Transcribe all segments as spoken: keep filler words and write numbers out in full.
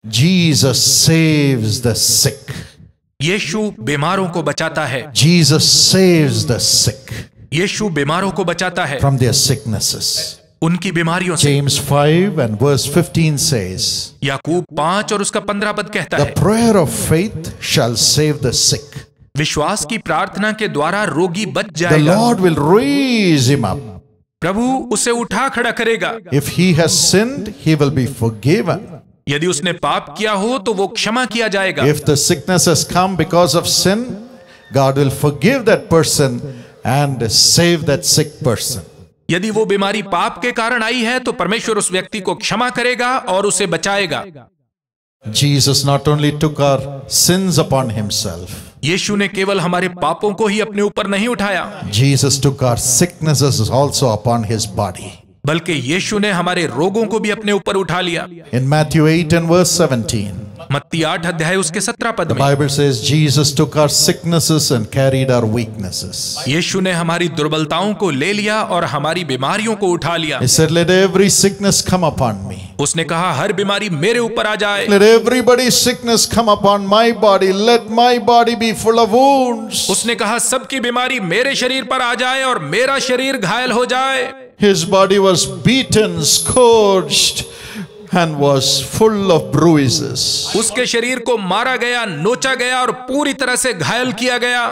Jesus saves the sick. यीशु बीमारों को बचाता है। Jesus saves the sick यीशु बीमारों को बचाता है from their sicknesses. उनकी बीमारियों से। James five and verse fifteen says, याकूब पांच और उसका पंद्रह पद कहता the है, prayer of faith shall save the sick. विश्वास की प्रार्थना के द्वारा रोगी बच The जाएगा। Lord will raise him up. प्रभु उसे उठा खड़ा करेगा। If he has sinned, he will be forgiven. यदि उसने पाप किया हो तो वो क्षमा किया जाएगा। If the sickness has come because of sin, God will forgive that person and save that sick person. यदि वो बीमारी पाप के कारण आई है तो परमेश्वर उस व्यक्ति को क्षमा करेगा और उसे बचाएगा। Jesus not only took our sins upon himself, यीशु ने केवल हमारे पापों को ही अपने ऊपर नहीं उठाया, Jesus took our sicknesses also upon his body. बल्कि यीशु ने हमारे रोगों को भी अपने ऊपर उठा लिया। In Matthew eight and verse seventeen, मत्ती आठ अध्याय उसके सत्रह पद the में Bible says Jesus took our sicknesses and carried our weaknesses. यीशु ने हमारी दुर्बलताओं को ले लिया और हमारी बीमारियों को उठा लिया। He said, let every sickness come upon me. उसने कहा हर बीमारी मेरे ऊपर आ जाए। Let everybody's sickness come upon my body. Let my body be full of wounds. उसने कहा सबकी बीमारी मेरे शरीर पर आ जाए और मेरा शरीर घायल हो जाए। His body was beaten, scourged, and was full of bruises. उसके शरीर को मारा गया, नोचा गया और पूरी तरह से घायल किया गया।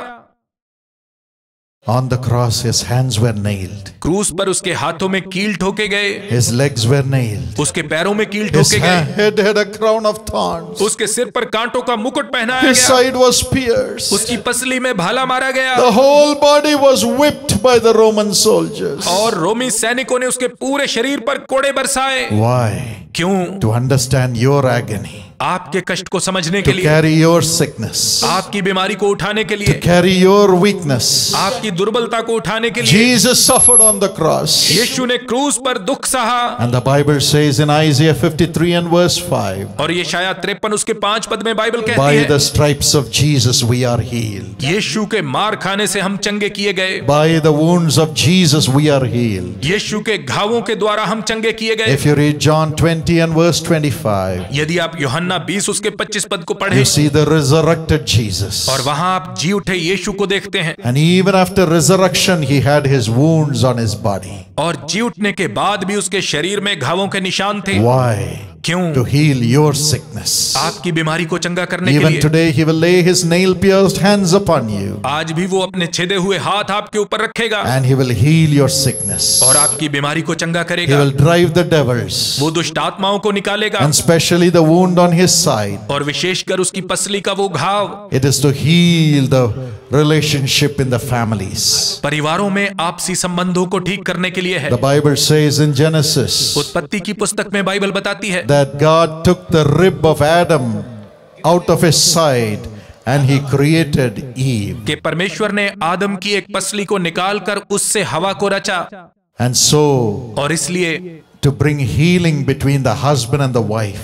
On the cross, his hands were nailed. क्रूस पर उसके हाथों में कील ठोके गए, His legs were nailed. उसके पैरों में कील His ठोके गए, head had a crown of thorns. उसके सिर पर कांटों का मुकुट पहनाया His गया, side was pierced. उसकी पसली में भाला मारा गया The whole body was whipped by the Roman soldiers. और रोमी सैनिकों ने उसके पूरे शरीर पर कोड़े बरसाए। Why? क्यों? To understand your agony. आपके कष्ट को समझने के To लिए, carry your sickness. आपकी बीमारी को उठाने के To लिए, carry your weakness. आपकी दुर्बलता को उठाने के लिए Jesus suffered on the cross. यीशु ने क्रूस पर दुख सहा। And the Bible says in Isaiah fifty-three and verse five, और ये शायद तिरपन उसके पांच पद में बाइबल कहती by है, the stripes of Jesus we are healed. यीशु के मार खाने से हम चंगे किए गए, By the wounds of Jesus we are healed. यीशु के घावों के द्वारा हम चंगे किए गए। If you read John twenty and verse twenty-five, यदि आप यूहन्ना बीस उसके पच्चीस पद को पढ़ें you see the resurrected Jesus. और वहां आप जी उठे यीशु को देखते हैं, And even after resurrection, he had his wounds on his body. और जी उठने के बाद भी उसके शरीर में घावों के निशान थे। Why? क्यों? To heal your sickness. आपकी बीमारी को चंगा करने के Even लिए। today, he will lay his nail-pierced hands upon you. आज भी वो अपने छेदे हुए हाथ आपके ऊपर रखेगा And he will heal your sickness. और आपकी बीमारी को चंगा He करेगा। will drive the devils. वो दुष्ट आत्माओं को निकालेगा And especially the wound on his side. और विशेषकर उसकी पसली का वो घाव It is to heal the relationship in the families. परिवारों में आपसी संबंधों को ठीक करने के लिए है। The Bible says in Genesis उत्पत्ति की पुस्तक में बाइबल बताती है that God took the rib of Adam out of his side and he created Eve. कि परमेश्वर ने आदम की एक पसली को निकालकर उससे हवा को रचा And so, और इसलिए to bring healing between the husband and the wife,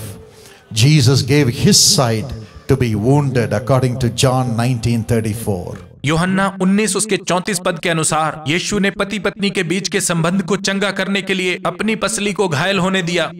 Jesus gave his side to be wounded according to John nineteen thirty-four. यूहन्ना उन्नीस उसके चौंतीस पद के अनुसार यीशु ने पति पत्नी के बीच के संबंध को चंगा करने के लिए अपनी पसली को घायल होने दिया।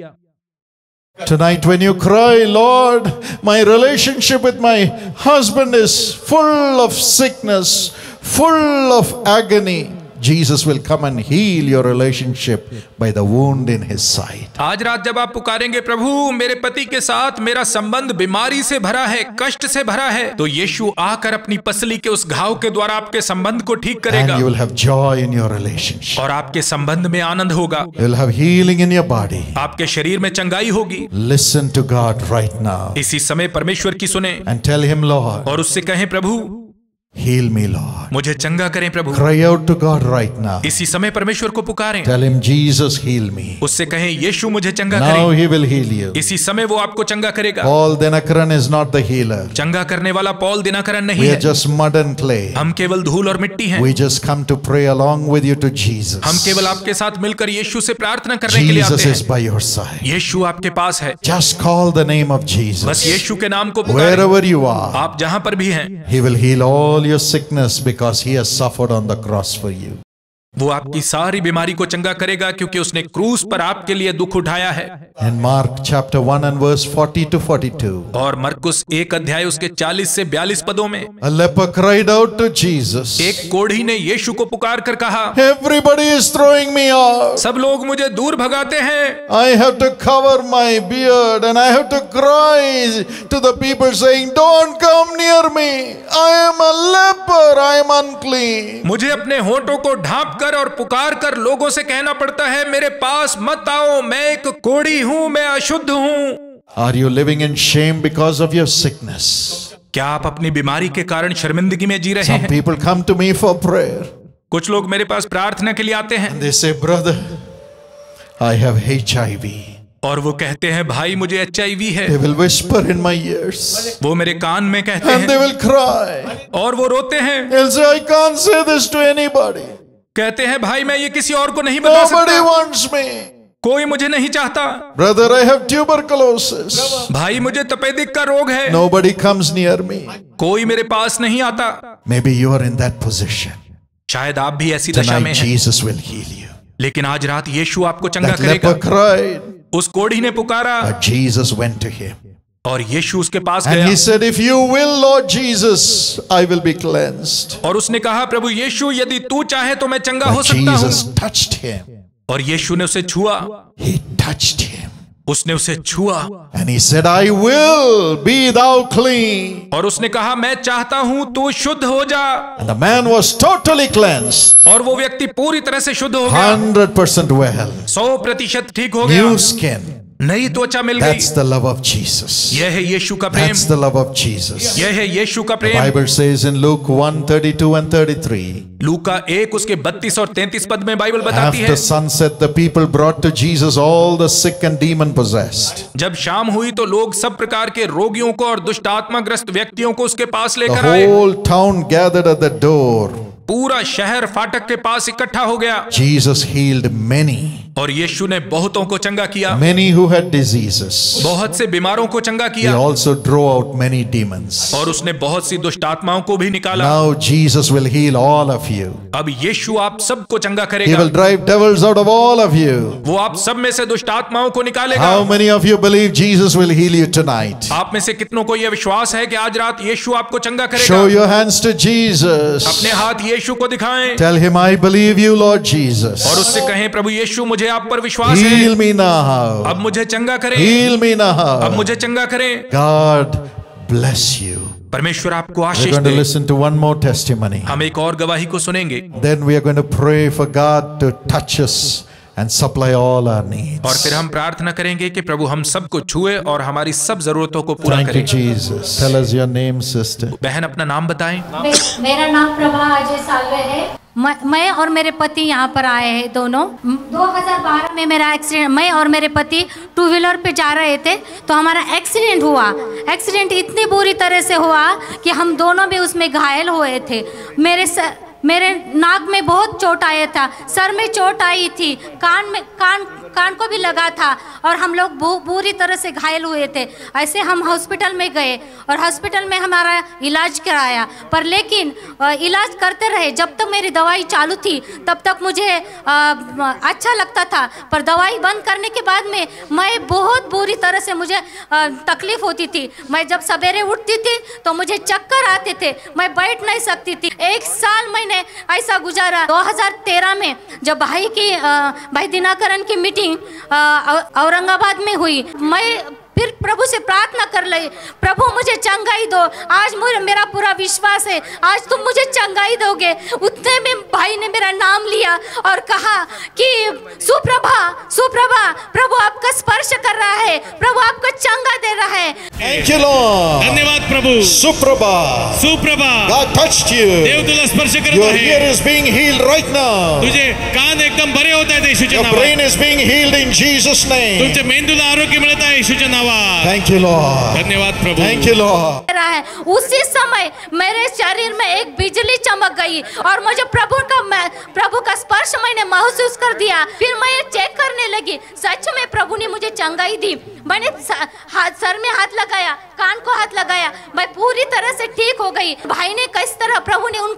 Tonight when you cry, Lord, my relationship with my husband is full of sickness, full of agony, Jesus will come and heal your relationship by the wound in his side. आज रात जब आप पुकारेंगे प्रभु मेरे पति के साथ मेरा संबंध बीमारी से भरा है, कष्ट से भरा है, तो यीशु आकर अपनी पसली के उस घाव के द्वारा आपके संबंध को ठीक करेगा And you will have joy in your relationship. और आपके संबंध में आनंद होगा, You will have healing in your body. आपके शरीर में चंगाई होगी। Listen to God right now इसी समय परमेश्वर की सुने and tell him, Lord, और उससे कहें प्रभु heal me, Lord. मुझे चंगा करें प्रभु। Cry out to God right now. इसी समय परमेश्वर को पुकारें, Tell him, Jesus, heal me. उससे कहें यीशु मुझे चंगा Now करें। he will heal you. इसी समय वो आपको चंगा करेगा। Paul Dinakaran is not the healer. चंगा करने वाला पौल दिनाकरन नहीं We are है, just mud and clay. हम केवल धूल और मिट्टी हैं। We just come to pray along with you to Jesus. हम केवल आपके साथ मिलकर यीशु से प्रार्थना करने के लिए Jesus आते is हैं। by your side. यीशु आपके पास है, Just call the name of बस Jesus. यीशु के नाम को पुकारें। Wherever you are, आप जहां पर भी हैं, he will heal all your sickness because he has suffered on the cross for you. वो आपकी सारी बीमारी को चंगा करेगा क्योंकि उसने क्रूस पर आपके लिए दुख उठाया है। In Mark chapter one and verse forty to forty-two. और मरकुस एक अध्याय उसके चालीस से बयालीस पदों में A leper cried out to Jesus. एक कोढ़ी ने यीशु को पुकार कर कहा, Everybody is throwing me out. सब लोग मुझे दूर भगाते हैं। I have to cover my beard and I have to cry to the people saying, don't come near me. I am a leper. I am unclean. मुझे अपने होठों को ढांप कर और पुकार कर लोगों से कहना पड़ता है, मेरे पास मत आओ, मैं एक कोढ़ी हूं, मैं अशुद्ध हूं। Are you living in shame because of your sickness? क्या आप अपनी बीमारी के कारण शर्मिंदगी में जी रहे Some हैं? people come to me for prayer. कुछ लोग मेरे पास प्रार्थना के लिए आते हैं। And they say, brother, I have H I V. और वो कहते हैं, भाई मुझे एच आई वी है। They will whisper in my ears. वो मेरे कान में कहते And they हैं will cry. और वो रोते हैं। They'll say, I can't say this to anybody. कहते हैं, भाई मैं ये किसी और को नहीं बता Nobody सकता, wants me. कोई मुझे नहीं चाहता। Brother, I have tuberculosis. भाई मुझे तपेदिक का रोग है, Nobody comes near me. कोई मेरे पास नहीं आता। Maybe you are in that position. शायद आप भी ऐसी दशा में Tonight हैं, Jesus will heal you. लेकिन आज रात यीशु आपको चंगा That leper करेगा। cried, उस कोढ़ी ने पुकारा but Jesus went to him. और यीशु उसके पास And गया he said, if you will, Lord Jesus, I will be cleansed. और उसने कहा, प्रभु यीशु यदि तू चाहे तो मैं चंगा हो But सकता Jesus हूँ। touched him. और यीशु ने उसे छुआ, He touched him. उसने उसे छुआ And he said, I will be thou clean. और उसने कहा, मैं चाहता हूं तू शुद्ध हो जा। And the man was totally cleansed. और वो व्यक्ति पूरी तरह से शुद्ध हो गया, one hundred percent well. सौ प्रतिशत ठीक हो गया, New skin. नई त्वचा मिल गई। That's the love of Jesus. यह है यीशु का प्रेम, That's the love of Jesus. यह है यीशु का The Prem. Bible says in Luke one thirty-two and thirty-three. लूका एक उसके बत्तीस और तैंतीस पद में बाइबल बताती है, After sunset, the people brought to Jesus all the sick and demon possessed. जब शाम हुई तो लोग सब प्रकार के रोगियों को और दुष्ट आत्माग्रस्त व्यक्तियों को उसके पास The लेकर आए। whole town gathered at the door. पूरा शहर फाटक के पास इकट्ठा हो गया। Jesus healed many. और यीशु ने बहुतों को चंगा किया, Many who had diseases. बहुत से बीमारों को चंगा He किया, also drove out many demons. और उसने बहुत सी दुष्ट आत्माओं को भी निकाला। Now Jesus will heal all of you. अब यीशु आप सबको चंगा He करेगा, will drive devils out of all of you. वो आप सब में से दुष्ट आत्माओं को निकालेगा। How many of you believe Jesus will heal you tonight? आप में से कितनों को यह विश्वास है कि आज रात यीशु आपको चंगा Show करेगा? your hands to Jesus. अपने हाथ यीशु को दिखाएं Tell him, I believe you, Lord Jesus. और उससे कहें, प्रभु यीशु मुझे आप पर विश्वास है, Heal me now. अब मुझे चंगा करें, Heal me अब now. मुझे चंगा करें। God bless you. परमेश्वर आपको We're Ashish going to they. listen to one more testimony. हम एक और गवाही को सुनेंगे, Then we are going to pray for God to touch us and supply all our और needs. फिर हम प्रार्थना करेंगे कि प्रभु हम सबको छुए और हमारी सब जरूरतों को पूरा Thank you, करें। Jesus. Tell us your name, sister. बहन अपना नाम बताएं। मे- मेरा नाम प्रभा अजय सालवे है। मैं मैं और मेरे पति यहाँ पर आए हैं दोनों। दो हज़ार बारह में मेरा एक्सीडेंट, मैं और मेरे पति टू व्हीलर पे जा रहे थे तो हमारा एक्सीडेंट हुआ। एक्सीडेंट इतनी बुरी तरह से हुआ कि हम दोनों भी उसमें घायल हुए थे। मेरे स, मेरे नाक में बहुत चोट आया था, सर में चोट आई थी, कान में कान कान को भी लगा था और हम लोग बुरी तरह से घायल हुए थे। ऐसे हम हॉस्पिटल में गए और हॉस्पिटल में हमारा इलाज कराया, पर लेकिन इलाज करते रहे। जब तक मेरी दवाई चालू थी तब तक मुझे आ, अच्छा लगता था, पर दवाई बंद करने के बाद में मैं बहुत बुरी तरह से मुझे आ, तकलीफ होती थी। मैं जब सवेरे उठती थी तो मुझे चक्कर आते थे, मैं बैठ नहीं सकती थी। एक साल मैंने ऐसा गुजारा। दो हज़ार तेरह में जब भाई की आ, भाई दिनाकरण की मीटिंग औरंगाबाद में हुई, मैं फिर प्रभु से प्रार्थना कर ली, प्रभु मुझे चंगाई दो। आज मुझे मेरा पूरा विश्वास है आज तुम मुझे चंगाई दोगे। उतने में भाई ने मेरा नाम लिया और कहा कि सुप्रभा सुप्रभा प्रभु आपका स्पर्श कर रहा है, प्रभु आपको चंगा दे रहा है। Thank you, Lord. धन्यवाद प्रभु। Suprabha. Suprabha, God touched you. देव तुला स्पर्श करत Your ear आहे। is being healed right now. तुझे कान एकदम बरे होत आहेत येशूच्या Your brain नावात। is being healed in Jesus' name. तुमच्या मेंदूला आरोग्य मिळत आहे येशूच्या नावात। Thank you, Lord. धन्यवाद प्रभु। Thank you, Lord. रहा है। उसी समय मेरे शरीर में एक बिजली चमक गई और मुझे प्रभु का प्रभु का स्पर्श मैंने महसूस कर दिया। फिर मैं चेक करने लगी, सच में प्रभु ने मुझे चंगाई दी। मैंने हाथ सर में हाथ लगाया, कान को हाथ लगाया, मैं पूरी तरह से ठीक हो गई। भाई ने किस तरह प्रभु ने उनको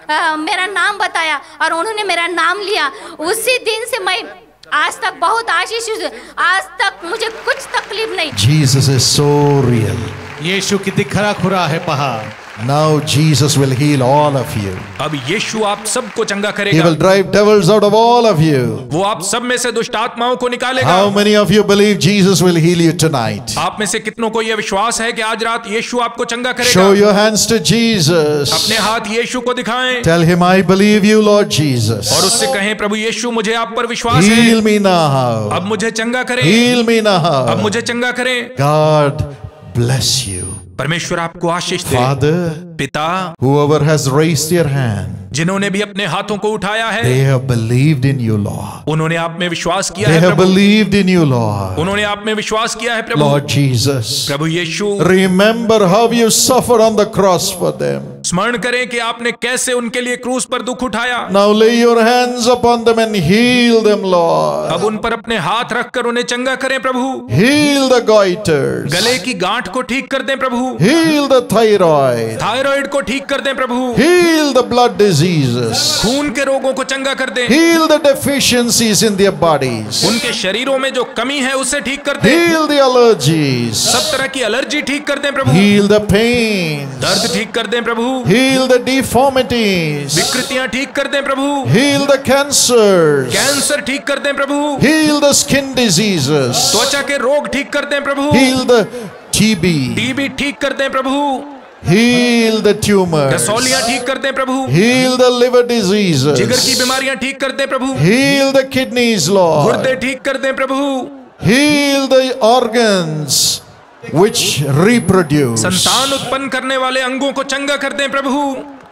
आ, मेरा नाम बताया और उन्होंने मेरा नाम लिया। उसी दिन से मैं आज तक बहुत आशीष, आज तक मुझे कुछ तकलीफ नहीं। Jesus is so real. यीशु किती खरा खुरा है पहा। Now Jesus will heal all of you. अब यीशु आप सबको चंगा He करेगा। will drive devils out of all of you. वो आप सब में से दुष्ट आत्माओं को निकालेगा। How many of you believe Jesus will heal you tonight? आप में से कितनों को यह विश्वास है कि आज रात यीशु आपको चंगा करेगा? Show your hands to Jesus. अपने हाथ यीशु को दिखाएं Tell him, I believe you, Lord Jesus. और उससे कहें, प्रभु यीशु मुझे आप पर विश्वास Heal है, me now. अब मुझे चंगा करें, Heal me अब now. मुझे चंगा करें। God bless you. परमेश्वर आपको आशीष दे। Father, पिता, whoever has raised their hand, जिन्होंने भी अपने हाथों को उठाया है, they have believed in you, Lord. उन्होंने आप में विश्वास किया They है have Prabhu, believed in you, Lord. उन्होंने आप में विश्वास किया है प्रभु। Lord Jesus, Prabhu Yeshu, remember how you suffered on the cross for them. स्मरण करें कि आपने कैसे उनके लिए क्रूस पर दुख उठाया। Now lay your hands upon them and heal them, Lord. अब उन पर अपने हाथ रखकर उन्हें चंगा करें प्रभु। Heal the goiters. गले की गांठ को ठीक कर दें प्रभु, Heal the thyroid. थायराइड को ठीक कर दें प्रभु, Heal the blood diseases. खून के रोगों को चंगा कर दें, Heal the deficiencies in their bodies. उनके शरीरों में जो कमी है उसे ठीक कर दें, Heal the allergies. सब तरह की एलर्जी ठीक कर दें प्रभु, Heal the pains. दर्द ठीक कर दें प्रभु, Heal the deformities. विकृतियां ठीक कर दें प्रभु, Heal the cancers. कैंसर ठीक कर दें प्रभु, Heal the skin diseases. त्वचा के रोग ठीक कर दें प्रभु, Heal the T B. TB ठीक कर दें प्रभु, Heal the tumors. रसौलियां ठीक कर दें प्रभु, Heal the liver जिगर की diseases. बीमारियां ठीक कर दें प्रभु, Heal the kidneys, Lord. गुर्दे ठीक कर दें प्रभु, Heal the organs which reproduce. संतान उत्पन्न करने वाले अंगों को चंगा कर दें प्रभु,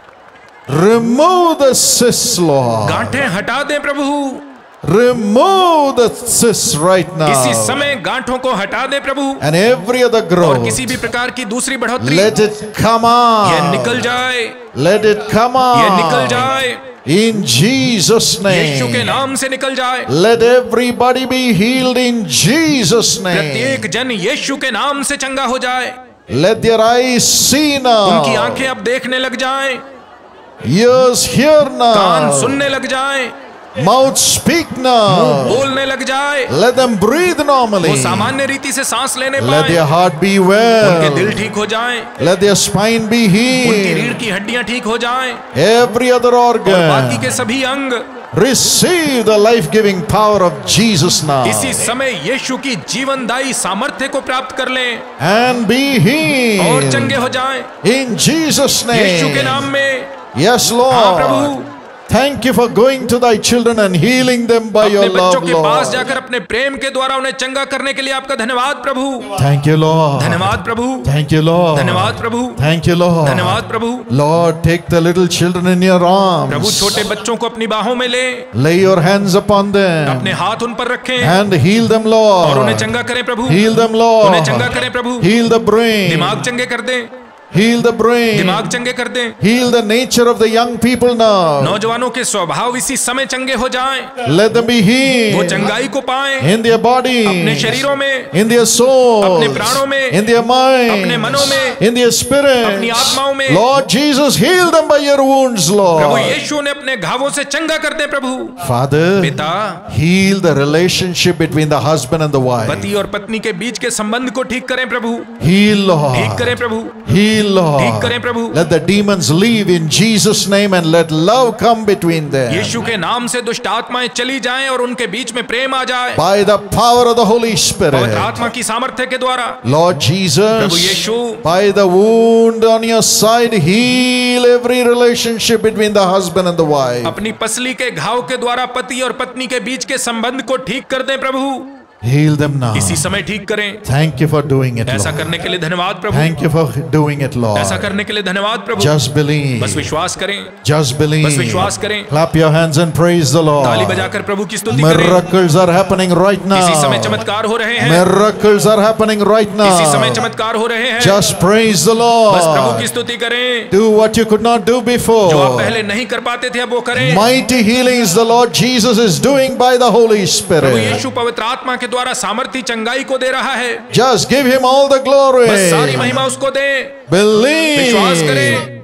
Remove the cysts, Lord. गांठें हटा दें प्रभु, Remove the cysts right इसी now. समय गांठों को हटा दें प्रभु, And every other और growth. किसी भी प्रकार की दूसरी बढ़ोतरी Let it come यह निकल out. जाए, Let it come यह निकल out. जाए, In Jesus' यीशु के name. नाम से निकल जाए। Let everybody be healed in Jesus' name. प्रत्येक जन यीशु के नाम से चंगा हो जाए। Let their eyes see उनकी now. आंखें अब देखने लग जाएं, Ears hear कान now. सुनने लग जाएं, Mouth speak now. बोलने लग जाए, Let them breathe normally. वो सामान्य रीति से सांस लेने Let their पाए, heart be उनके दिल well. ठीक हो जाएं, Let their spine be उनकी रीढ़ healed. की हड्डियां ठीक हो जाएं, Every other और बाकी organ. के सभी अंग Receive the life-giving power of Jesus now. इसी समय यीशु की जीवनदायी सामर्थ्य को प्राप्त कर लें And be और चंगे healed. हो जाएं, In Jesus' यीशु के name. नाम में। Yes, हाँ Lord. Prabhu, Thank you for going to thy children and healing them by अपने your बच्चों love, के पास Lord. जाकर अपने प्रेम के द्वारा उन्हें चंगा करने के लिए आपका धन्यवाद प्रभु, Thank you, Lord. धन्यवाद प्रभु, Thank you, Lord. धन्यवाद प्रभु, Thank you, Lord. धन्यवाद प्रभु। Lord, take the little children in your Prabhu arms. छोटे बच्चों को अपनी बाहों में ले, Lay your hands upon them अपने हाथ उन पर रखें and heal them, और उन्हें Lord. चंगा करें प्रभु, Heal them, Lord. उन्हें चंगा करें प्रभु, Heal the brain. दिमाग चंगे कर दें, Heal the brain. दिमाग चंगे कर दें, Heal the nature of the young people now. नौजवानों के स्वभाव इसी समय चंगे हो जाएं, Let them be वो healed चंगाई को पाएं, in their अपने bodies, शरीरों में, in their souls, अपने प्राणों में, in their अपने मनों minds, में, in their अपनी spirits. आत्माओं में। Lord Jesus, heal them by your wounds, Prabhu Lord. यीशु ने अपने घावों से चंगा कर दे प्रभु। Father, पिता, heal the relationship between the husband and the wife. पति और पत्नी के बीच के संबंध को ठीक करें प्रभु, Heal, ठीक Lord. करें प्रभु, Heal, ठीक करें Lord. Prabhu. Let the demons leave in Jesus' name and let love come between them. यीशु के नाम से दुष्ट आत्माएं चली जाएं और उनके बीच में प्रेम आ जाए, By the power of the Holy पवित्र Spirit. आत्मा की सामर्थ्य के द्वारा। Lord Prabhu Jesus, Yeshu, by the wound on your side, heal every relationship between the husband and the wife. अपनी पसली के घाव के द्वारा पति और पत्नी के बीच के संबंध को ठीक कर दें प्रभु, Heal them now. इसी समय ठीक करें। Thank you for doing it, ऐसा Lord. करने के लिए धन्यवाद प्रभु, Thank you for doing it, Lord. ऐसा करने के लिए धन्यवाद प्रभु। Just believe. बस विश्वास करें, Just बस believe. विश्वास करें, Clap your hands and praise the ताली Lord. बजाकर प्रभु की स्तुति करें। Miracles are happening right इसी समय now. चमत्कार हो रहे हैं, Miracles are happening right इसी समय now. चमत्कार हो रहे हैं। Just praise the बस प्रभु की Lord. स्तुति करें, Do what you could not do जो आप before. पहले नहीं कर पाते थे अब वो करें। Mighty healings the Lord Jesus is doing by the Holy Prabhu Spirit. यीशु पवित्र आत्मा के द्वारा सामर्थ्य चंगाई को दे रहा है, Just give him all the बस सारी glory. महिमा उसको दे। Believe. विश्वास करें,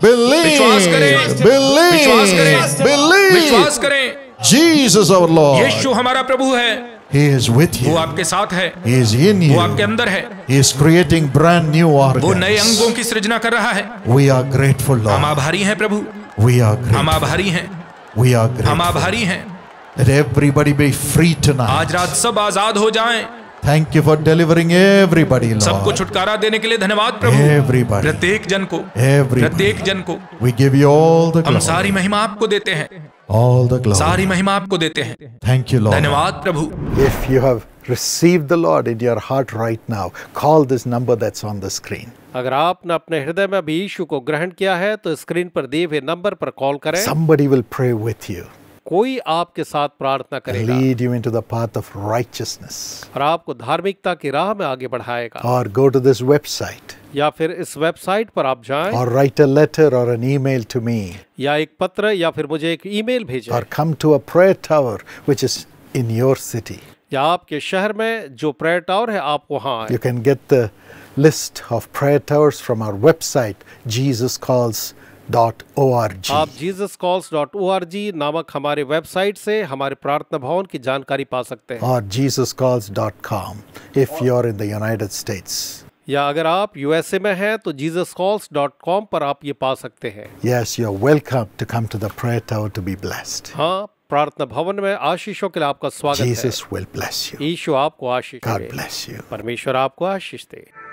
Believe. विश्वास करें। Believe. विश्वास करें। Believe. विश्वास करें। Jesus our Lord. यीशु हमारा प्रभु है। He is with वो you. आपके साथ है। He is in वो you. आपके अंदर है। He is creating brand new वो नए organs. अंगों की सृजना कर रहा है। We are grateful, हम Lord. आभारी हैं प्रभु। We are हम grateful. आभारी हैं। We are हम grateful. आभारी हैं। Let everybody be free आज tonight. रात सब आजाद हो जाएं। Thank you for delivering everybody, सबको Lord. छुटकारा देने के लिए धन्यवाद प्रभु। Everybody. प्रत्येक जन को, Everybody. प्रत्येक जन को We give you all the हम glory. सारी महिमा आपको देते हैं। All the सारी glory. महिमा आपको देते हैं। Thank you, Lord. धन्यवाद प्रभु। If you have received the Lord in your heart right now, call this number that's on the screen. अगर आपने अपने हृदय में अभी यीशु को ग्रहण किया है तो स्क्रीन पर दिए हुए नंबर पर कॉल करें। Somebody will pray with you, कोई आपके साथ प्रार्थना करेगा lead you into the path of righteousness. और आपको धार्मिकता की राह में आगे बढ़ाएगा। Or go to this website, या फिर इस वेबसाइट पर आप जाएं, or write a letter or an email to me, या एक पत्र या फिर मुझे एक ईमेल भेजें, or come to a prayer tower which is in your city. या आपके शहर में जो प्रेयर टावर है आप वहां आए। You can get the list of prayer towers from our website, jesus calls dot org. आप Jesus calls dot O R G नामक हमारे वेबसाइट से हमारे प्रार्थना भवन की जानकारी पा सकते हैं। Or jesus calls dot com if you're in the United States. या अगर आप यूएसए में हैं तो जीसस कॉल्स डॉट कॉम पर आप ये पा सकते हैं। Yes, you're welcome to come to the prayer tower to be blessed. हाँ, प्रार्थना भवन में आशीषों के लिए आपका स्वागत है। Jesus will bless you. यीशु आपको आशीष God दे। bless you. परमेश्वर आपको आशीष दे।